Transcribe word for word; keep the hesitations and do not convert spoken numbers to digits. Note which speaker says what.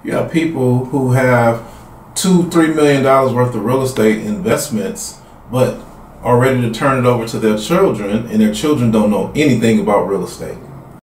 Speaker 1: You have people who have two, three million dollars worth of real estate investments, but are ready to turn it over to their children, and their children don't know anything about real estate.